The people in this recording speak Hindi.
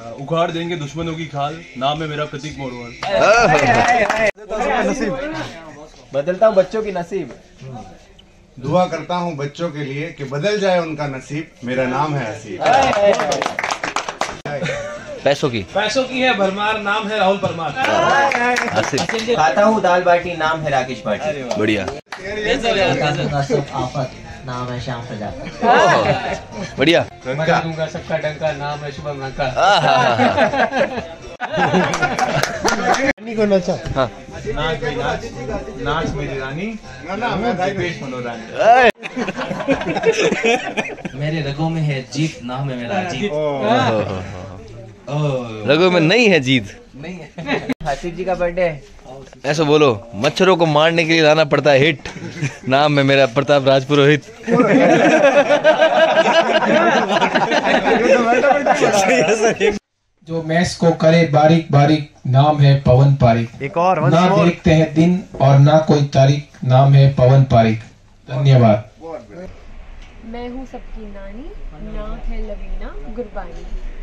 उखाड़ देंगे दुश्मनों की खाल, नाम है मेरा प्रतीक मोरवाल। बदलता हूँ बच्चों की नसीब, दुआ करता हूँ बच्चों के लिए कि बदल जाए उनका नसीब, मेरा नाम है हसीब। पैसों की है भरमार, नाम है राहुल परमार। खाता हूँ दाल बाटी, नाम है राकेश पाटी। बढ़िया। आफत, नाम है श्याम प्रजापति। बढ़िया। मरा दूंगा सबका डंका, नाम है शुभम लंका। हाँ। नाच मेरी रानी, मेरे रगों में है जीत, नाम है मेरा अजीत। रगों में नहीं है जीत। हसीब जी का बर्थडे। ऐसा बोलो, मच्छरों को मारने के लिए लाना पड़ता है हिट, नाम है मेरा प्रताप राजपुरोहित। जो मैस को करे बारीक बारीक, नाम है पवन पारिक। एक और ना देखते हैं दिन और ना कोई तारीख, नाम है पवन पारिक। धन्यवाद। मैं हूँ सबकी नानी, नाम है लवीना गुरबानी।